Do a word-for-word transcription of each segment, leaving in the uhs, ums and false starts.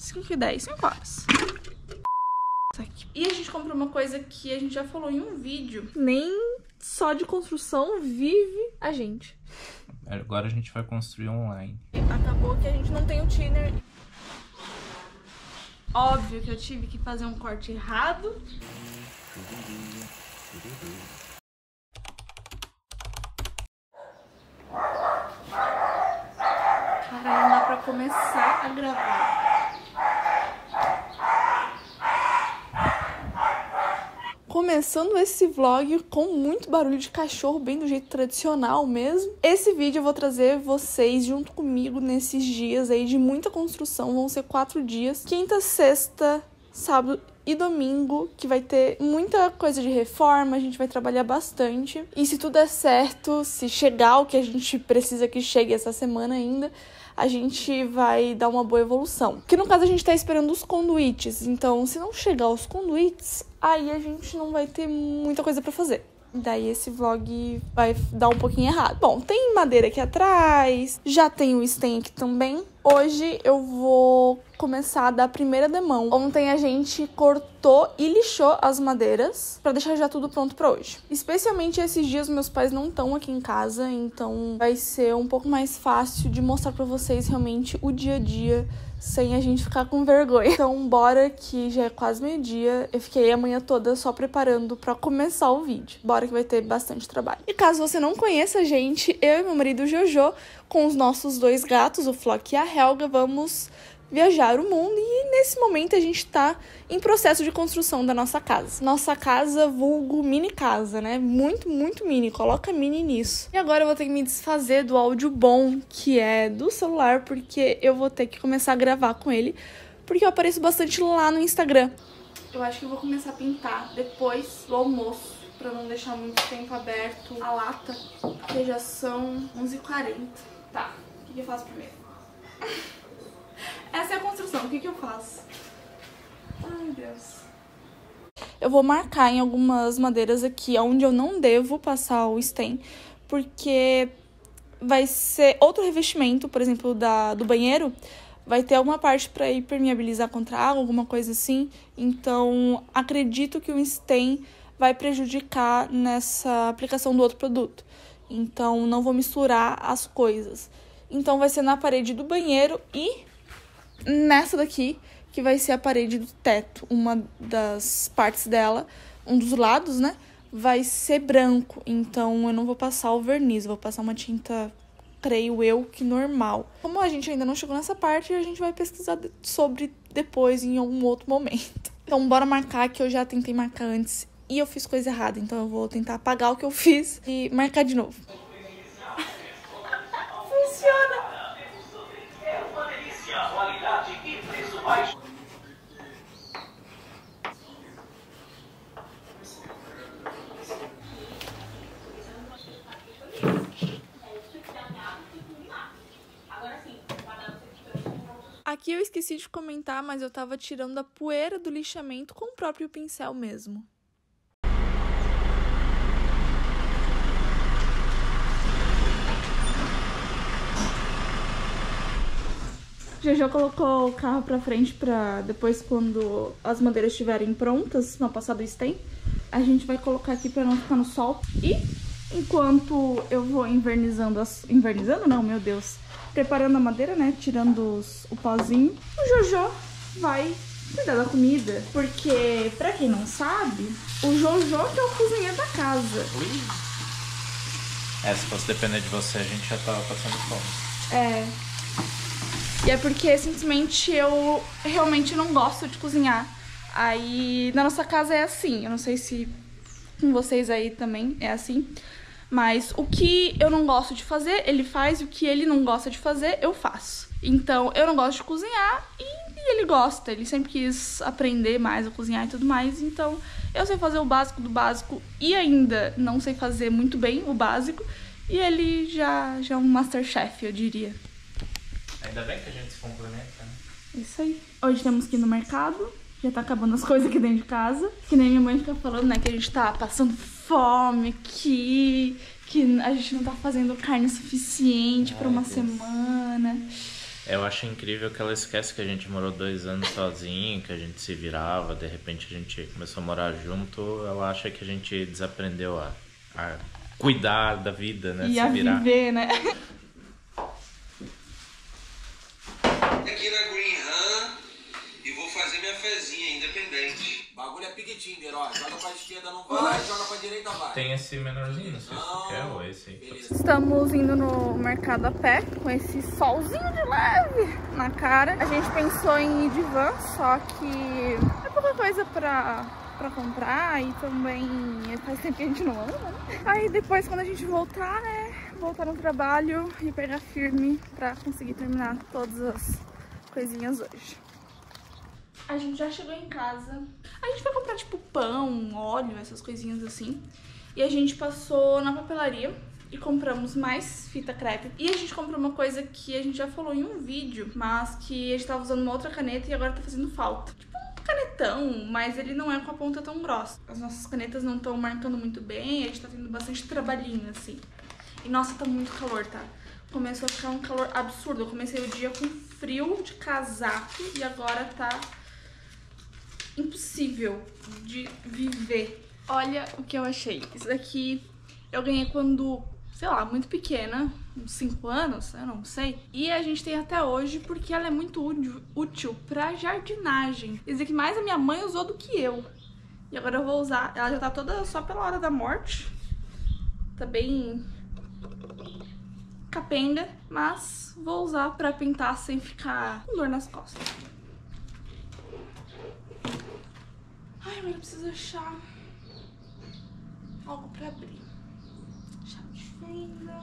cinco e dez, cinco horas. E a gente comprou uma coisa que a gente já falou em um vídeo. Nem só de construção vive a gente. Agora a gente vai construir online. Acabou que a gente não tem o thinner. Óbvio que eu tive que fazer um corte errado. Cara, não dá pra começar a gravar. Começando esse vlog com muito barulho de cachorro, bem do jeito tradicional mesmo. Esse vídeo eu vou trazer vocês junto comigo nesses dias aí de muita construção. Vão ser quatro dias. Quinta, sexta, sábado e domingo, que vai ter muita coisa de reforma, a gente vai trabalhar bastante. E se tudo der certo, se chegar o que a gente precisa que chegue essa semana ainda, a gente vai dar uma boa evolução. Porque no caso a gente tá esperando os conduítes, então se não chegar os conduítes, aí a gente não vai ter muita coisa pra fazer. Daí esse vlog vai dar um pouquinho errado. Bom, tem madeira aqui atrás, já tem o stem aqui também. Hoje eu vou começar a dar a primeira demão. Ontem a gente cortou e lixou as madeiras pra deixar já tudo pronto pra hoje. Especialmente esses dias meus pais não estão aqui em casa, então vai ser um pouco mais fácil de mostrar pra vocês realmente o dia a dia sem a gente ficar com vergonha. Então bora, que já é quase meio-dia. Eu fiquei a manhã toda só preparando pra começar o vídeo. Bora que vai ter bastante trabalho. E caso você não conheça a gente, eu e meu marido Jojo, com os nossos dois gatos, o Flock e a Helga, vamos viajar o mundo e nesse momento a gente tá em processo de construção da nossa casa. Nossa casa vulgo mini casa, né? Muito, muito mini. Coloca mini nisso. E agora eu vou ter que me desfazer do áudio bom que é do celular, porque eu vou ter que começar a gravar com ele, porque eu apareço bastante lá no Instagram. Eu acho que eu vou começar a pintar depois do almoço, pra não deixar muito tempo aberto a lata, porque já são onze e quarenta. Tá, o que, que eu faço primeiro? Essa é a construção, o que, que eu faço? Ai, Deus. Eu vou marcar em algumas madeiras aqui onde eu não devo passar o stem, porque vai ser outro revestimento, por exemplo, da, do banheiro. Vai ter alguma parte para impermeabilizar contra água, alguma coisa assim. Então, acredito que o stem vai prejudicar nessa aplicação do outro produto. Então, não vou misturar as coisas. Então, vai ser na parede do banheiro e nessa daqui, que vai ser a parede do teto. Uma das partes dela, um dos lados, né, vai ser branco. Então, eu não vou passar o verniz, vou passar uma tinta, creio eu, que normal. Como a gente ainda não chegou nessa parte, a gente vai pesquisar sobre depois, em algum outro momento. Então, bora marcar, que eu já tentei marcar antes e eu fiz coisa errada. Então, eu vou tentar apagar o que eu fiz e marcar de novo. Funciona! Aqui eu esqueci de comentar, mas eu tava tirando a poeira do lixamento com o próprio pincel mesmo. Jojo colocou o carro pra frente pra depois, quando as madeiras estiverem prontas, não passar do stem, a gente vai colocar aqui pra não ficar no sol. E enquanto eu vou invernizando, as... invernizando não, meu Deus, preparando a madeira, né, tirando os... o pozinho, o Jojo vai cuidar da comida. Porque, pra quem não sabe, o Jojo que é o cozinheiro da casa. Ui. É, se fosse depender de você, a gente já tava passando fome. É... E é porque, simplesmente, eu realmente não gosto de cozinhar. Aí, na nossa casa é assim. Eu não sei se com vocês aí também é assim. Mas o que eu não gosto de fazer, ele faz. E o que ele não gosta de fazer, eu faço. Então, eu não gosto de cozinhar e, e ele gosta. Ele sempre quis aprender mais a cozinhar e tudo mais. Então, eu sei fazer o básico do básico e ainda não sei fazer muito bem o básico. E ele já, já é um masterchef, eu diria. Ainda bem que a gente se complementa, né? Isso aí. Hoje temos que ir no mercado. Já tá acabando as coisas aqui dentro de casa. Que nem minha mãe fica falando, né? Que a gente tá passando fome aqui. Que a gente não tá fazendo carne suficiente pra uma semana. Eu acho incrível que ela esquece que a gente morou dois anos sozinho, que a gente se virava, de repente a gente começou a morar junto, ela acha que a gente desaprendeu a, a cuidar da vida, né? E se a virar. viver, né? Aqui na Green Ham e vou fazer minha fezinha independente. Bagulho é Piquetinder, ó. Joga pra esquerda não vai, joga pra direita vai. Tem esse menorzinho, não sei se você quer ou esse aí. Estamos indo no mercado a pé, com esse solzinho de leve na cara. A gente pensou em ir de van, só que é pouca coisa pra, pra comprar e também faz tempo que a gente não anda, né? Aí depois, quando a gente voltar, é voltar no trabalho e pegar firme pra conseguir terminar todas as coisinhas hoje. A gente já chegou em casa. A gente foi comprar, tipo, pão, óleo, essas coisinhas assim. E a gente passou na papelaria e compramos mais fita crepe. E a gente comprou uma coisa que a gente já falou em um vídeo, mas que a gente tava usando uma outra caneta e agora tá fazendo falta. Tipo um canetão, mas ele não é com a ponta tão grossa. As nossas canetas não estão marcando muito bem, a gente tá tendo bastante trabalhinho, assim. E nossa, tá muito calor, tá? Começou a ficar um calor absurdo. Eu comecei o dia com frio de casaco e agora tá impossível de viver. Olha o que eu achei. Isso daqui eu ganhei quando, sei lá, muito pequena, uns cinco anos, eu não sei. E a gente tem até hoje porque ela é muito útil pra jardinagem. Isso aqui mais a minha mãe usou do que eu. E agora eu vou usar. Ela já tá toda só pela hora da morte. Tá bem capenga, mas vou usar pra pintar sem ficar com dor nas costas. Ai, agora eu preciso achar algo pra abrir. Chave de fenda.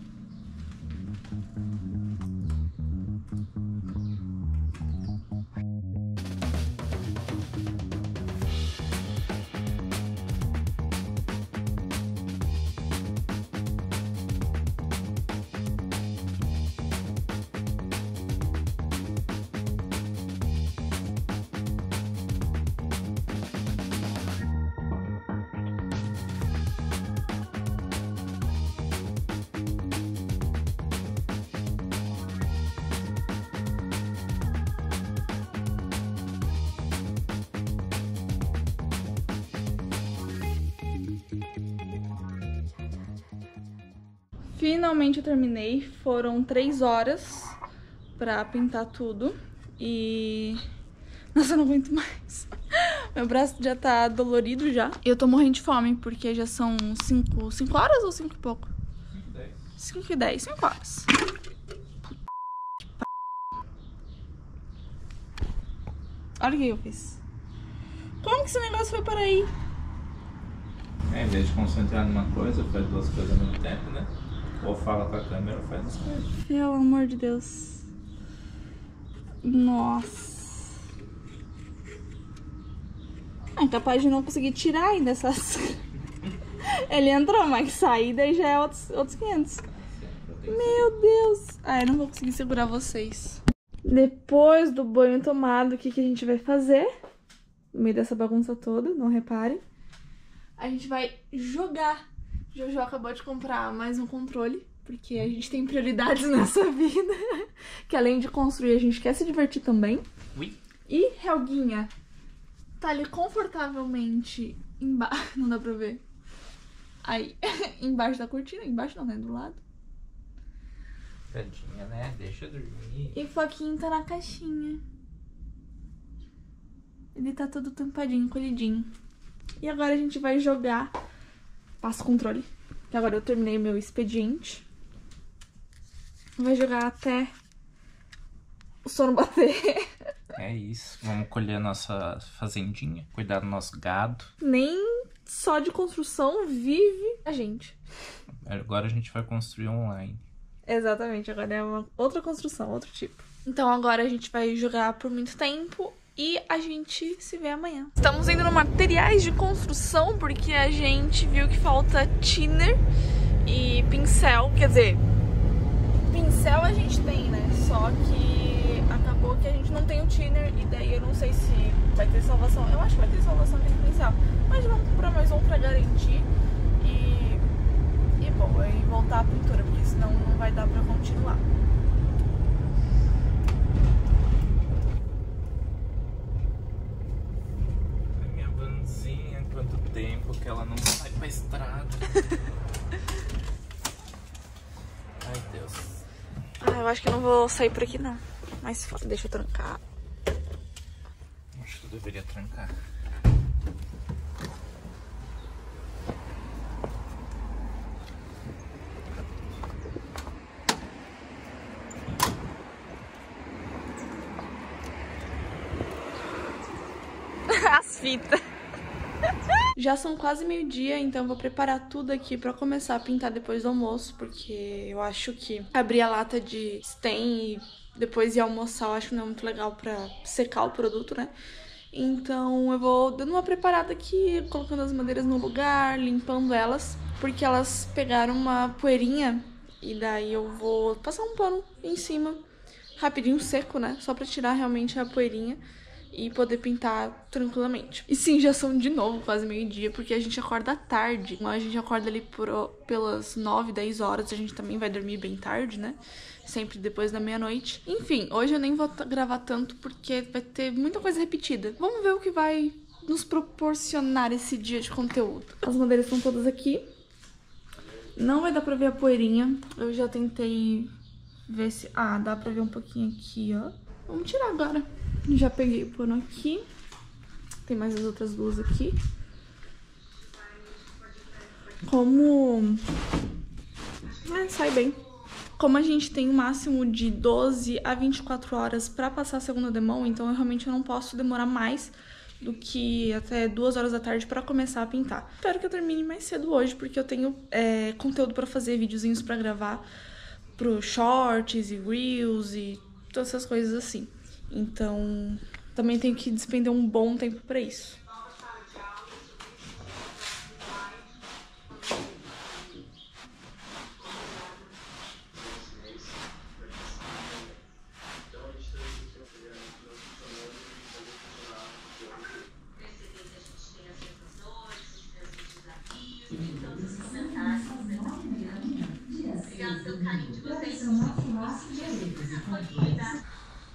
Finalmente eu terminei, foram três horas pra pintar tudo e... Nossa, eu não aguento mais. Meu braço já tá dolorido já. Eu tô morrendo de fome porque já são cinco, cinco horas ou cinco e pouco? cinco e dez, cinco horas. Olha o que eu fiz. Como que esse negócio foi para aí? É, em vez de concentrar numa coisa, faz duas coisas ao mesmo tempo, né? Ou fala com a câmera ou faz as coisas. Pelo amor de Deus. Nossa. É capaz de não conseguir tirar ainda essas... Ele entrou, mas sair daí já é outros, outros quinhentos. Meu Deus. Ah, eu não vou conseguir segurar vocês. Depois do banho tomado, o que, que a gente vai fazer? No meio dessa bagunça toda, não reparem. A gente vai jogar. Jojo acabou de comprar mais um controle, porque a gente tem prioridades nessa vida. Que além de construir, a gente quer se divertir também. Ui. E Helguinha tá ali confortavelmente embaixo. Não dá pra ver. Aí, embaixo da cortina. Embaixo não, né? Do lado. Tadinha, né? Deixa eu dormir. E Foquinho tá na caixinha. Ele tá todo tampadinho, encolhidinho. E agora a gente vai jogar... Passa o controle. Que agora eu terminei meu expediente. Vai jogar até o sono bater. É isso. Vamos colher a nossa fazendinha. Cuidar do nosso gado. Nem só de construção vive a gente. Agora a gente vai construir online. Exatamente. Agora é uma outra construção, outro tipo. Então agora a gente vai jogar por muito tempo. E a gente se vê amanhã. Estamos indo no materiais de construção porque a gente viu que falta thinner e pincel. Quer dizer, pincel a gente tem, né? Só que acabou que a gente não tem o thinner e daí eu não sei se vai ter salvação. Eu acho que vai ter salvação aqui no pincel. Mas vamos comprar mais um pra garantir. E, e bom, aí voltar a pintura, porque senão não vai dar pra continuar. que ela não sai pra estrada. Ai, Deus. Ah, eu acho que eu não vou sair por aqui, não. Mas deixa eu trancar. Acho que eu deveria trancar. As fitas. Já são quase meio-dia, então eu vou preparar tudo aqui pra começar a pintar depois do almoço, porque eu acho que abrir a lata de stem e depois ir almoçar eu acho que não é muito legal pra secar o produto, né? Então eu vou dando uma preparada aqui, colocando as madeiras no lugar, limpando elas, porque elas pegaram uma poeirinha e daí eu vou passar um pano em cima, rapidinho seco, né? Só pra tirar realmente a poeirinha e poder pintar tranquilamente. E sim, já são de novo quase meio-dia, porque a gente acorda tarde. A gente acorda ali por, pelas nove, dez horas, a gente também vai dormir bem tarde, né? Sempre depois da meia-noite. Enfim, hoje eu nem vou gravar tanto, porque vai ter muita coisa repetida. Vamos ver o que vai nos proporcionar esse dia de conteúdo. As madeiras estão todas aqui. Não vai dar pra ver a poeirinha. Eu já tentei ver se... Ah, dá pra ver um pouquinho aqui, ó. Vamos tirar agora. Já peguei o pano aqui. Tem mais as outras duas aqui. Como... É, sai bem. Como a gente tem um máximo de doze a vinte e quatro horas pra passar a segunda demão, então eu realmente não posso demorar mais do que até duas horas da tarde pra começar a pintar. Espero que eu termine mais cedo hoje, porque eu tenho é, conteúdo pra fazer, videozinhos pra gravar pro shorts e reels e todas essas coisas assim. Então, também tenho que despender um bom tempo pra isso. Obrigada pelo carinho de vocês. Pode cuidar.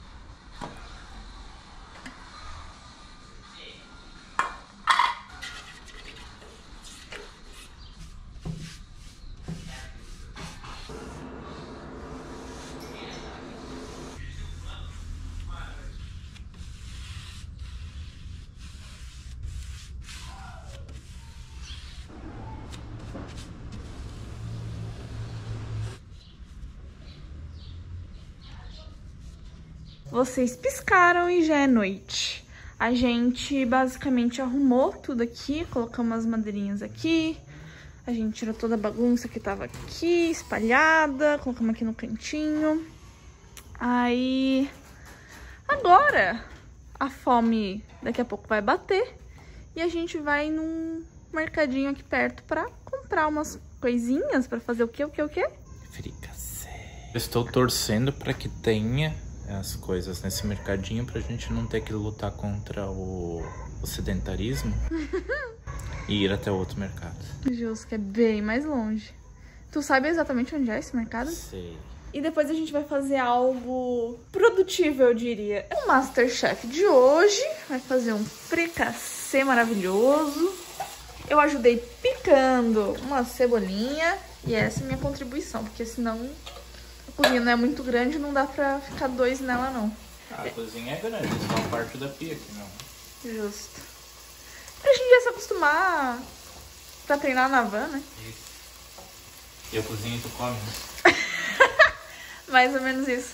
Vocês piscaram e já é noite. A gente basicamente arrumou tudo aqui, colocamos as madeirinhas aqui. A gente tirou toda a bagunça que tava aqui, espalhada, colocamos aqui no cantinho. Aí, agora, a fome daqui a pouco vai bater. E a gente vai num mercadinho aqui perto pra comprar umas coisinhas pra fazer o quê, o quê, o quê? Fricassé. Estou torcendo pra que tenha as coisas nesse mercadinho pra gente não ter que lutar contra o, o sedentarismo e ir até outro mercado. Justo, que é bem mais longe. Tu sabe exatamente onde é esse mercado? Sei. E depois a gente vai fazer algo produtivo, eu diria. É o Masterchef de hoje. Vai fazer um fricassê maravilhoso. Eu ajudei picando uma cebolinha. E essa é a minha contribuição, porque senão a cozinha não é muito grande, não dá pra ficar dois nela, não. Ah, a cozinha é grande, só a parte da pia aqui, não. Justo. Pra gente já se acostumar pra treinar na van, né? Isso. Eu cozinho e tu come, né? Mais ou menos isso.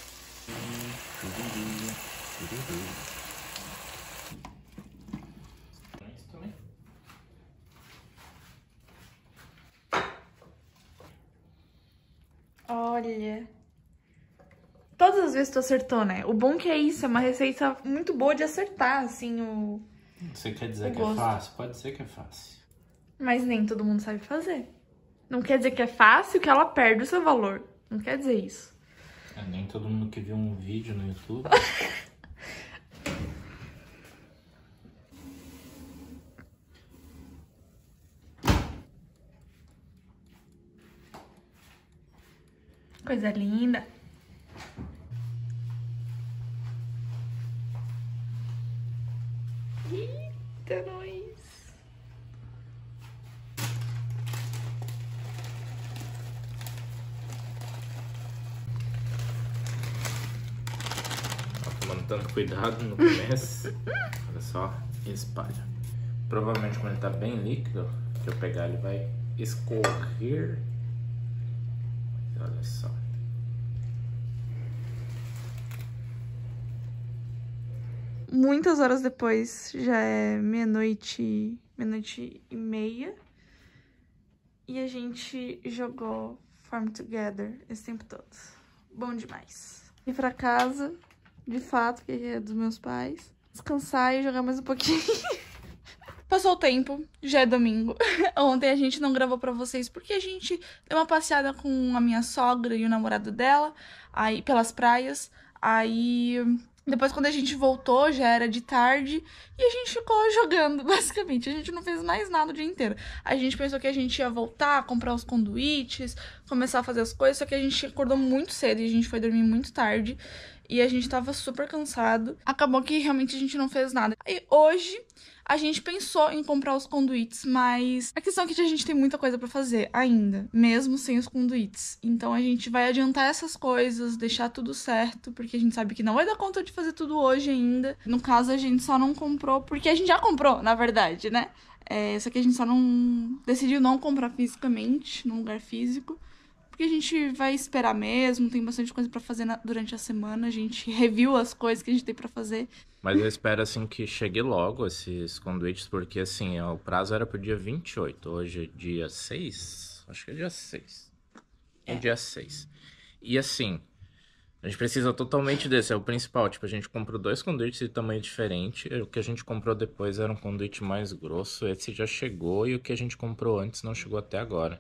Isso também. Olha. Todas as vezes tu acertou, né? O bom que é isso, é uma receita muito boa de acertar, assim, o... Você quer dizer o que gosto. é fácil? Pode ser que é fácil. Mas nem todo mundo sabe fazer. Não quer dizer que é fácil que ela perde o seu valor. Não quer dizer isso. É, nem todo mundo que viu um vídeo no YouTube. Coisa linda. Eita, nós. tanto cuidado no começo. Olha só, espalha. Provavelmente quando ele tá bem líquido, que eu pegar ele vai escorrer. Olha só. Muitas horas depois, já é meia-noite, meia-noite e meia. E a gente jogou Farm Together esse tempo todo. Bom demais. Ir pra casa, de fato, que é dos meus pais. Descansar e jogar mais um pouquinho. Passou o tempo, já é domingo. Ontem a gente não gravou pra vocês porque a gente deu uma passeada com a minha sogra e o namorado dela, aí pelas praias. Aí depois quando a gente voltou já era de tarde e a gente ficou jogando, basicamente. A gente não fez mais nada o dia inteiro. A gente pensou que a gente ia voltar, comprar os conduítes, começar a fazer as coisas, só que a gente acordou muito cedo e a gente foi dormir muito tarde. E a gente tava super cansado. Acabou que realmente a gente não fez nada. E hoje a gente pensou em comprar os conduítes, mas a questão é que a gente tem muita coisa pra fazer ainda, mesmo sem os conduítes. Então a gente vai adiantar essas coisas, deixar tudo certo, porque a gente sabe que não vai dar conta de fazer tudo hoje ainda. No caso, a gente só não comprou, porque a gente já comprou, na verdade, né? É, só que a gente só não decidiu não comprar fisicamente, num lugar físico. Porque a gente vai esperar mesmo, tem bastante coisa pra fazer na, durante a semana. A gente reviu as coisas que a gente tem pra fazer. Mas eu espero, assim, que chegue logo esses conduítes, porque, assim, ó, o prazo era pro dia vinte e oito. Hoje é dia seis? Acho que é dia seis. É, é dia seis. E, assim, a gente precisa totalmente desse, é o principal. Tipo, a gente comprou dois conduítes de tamanho diferente. O que a gente comprou depois era um conduíte mais grosso. Esse já chegou e o que a gente comprou antes não chegou até agora.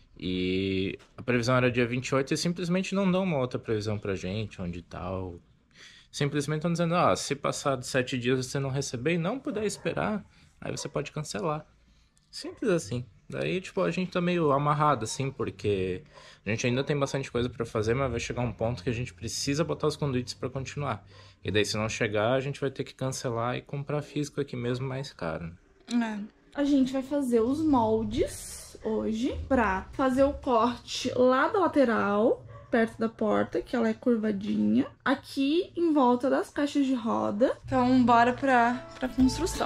E a previsão era dia vinte e oito e simplesmente não dão uma outra previsão pra gente, onde tal. Simplesmente estão dizendo, ah, se passar de sete dias você não receber e não puder esperar, aí você pode cancelar. Simples assim. Daí, tipo, a gente tá meio amarrado, assim, porque a gente ainda tem bastante coisa pra fazer, mas vai chegar um ponto que a gente precisa botar os conduítes pra continuar. E daí, se não chegar, a gente vai ter que cancelar e comprar físico aqui mesmo mais caro. É. A gente vai fazer os moldes hoje pra fazer o corte lá da lateral, perto da porta, que ela é curvadinha, aqui em volta das caixas de roda. Então, bora pra, pra construção.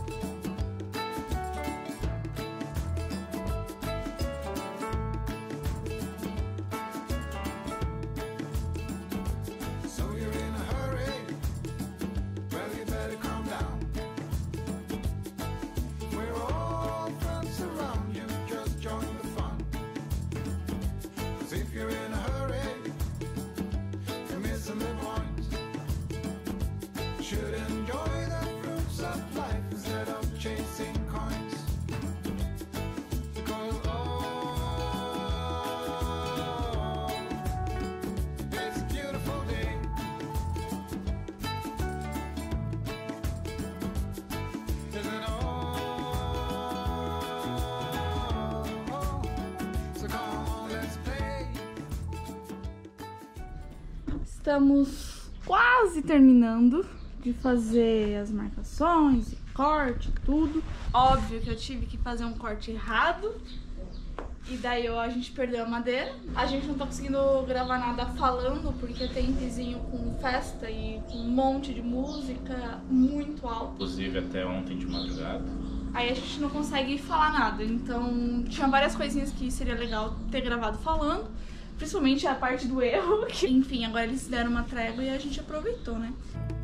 Estamos quase terminando de fazer as marcações, corte, tudo. Óbvio que eu tive que fazer um corte errado. E daí a gente perdeu a madeira. A gente não tá conseguindo gravar nada falando, porque tem vizinho com festa e com um monte de música muito alto. Inclusive até ontem de madrugada. Aí a gente não consegue falar nada. Então tinha várias coisinhas que seria legal ter gravado falando. Principalmente a parte do erro. Que, enfim, agora eles deram uma trégua e a gente aproveitou, né?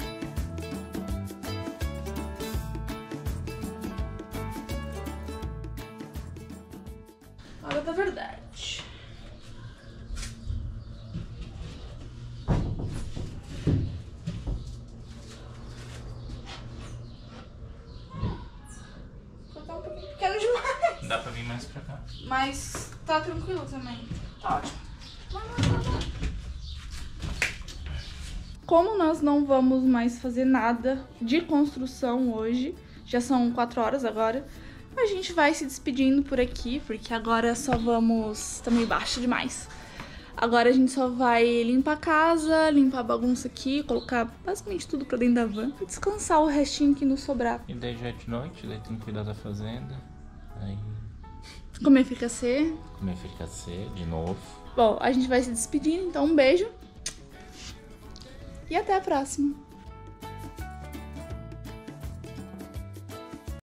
Hora da verdade. Só tá um pouquinho pequeno demais. Dá pra vir mais pra cá. Mas tá tranquilo também. Tá ótimo. Como nós não vamos mais fazer nada de construção hoje, já são quatro horas agora, a gente vai se despedindo por aqui, porque agora só vamos... Tá meio baixo demais. Agora a gente só vai limpar a casa, limpar a bagunça aqui, colocar basicamente tudo pra dentro da van e descansar o restinho que nos sobrar. E daí já é de noite, daí tem que cuidar da fazenda, aí... Comer fricassê. Comer fricassê de novo. Bom, a gente vai se despedindo, então um beijo. E até a próxima.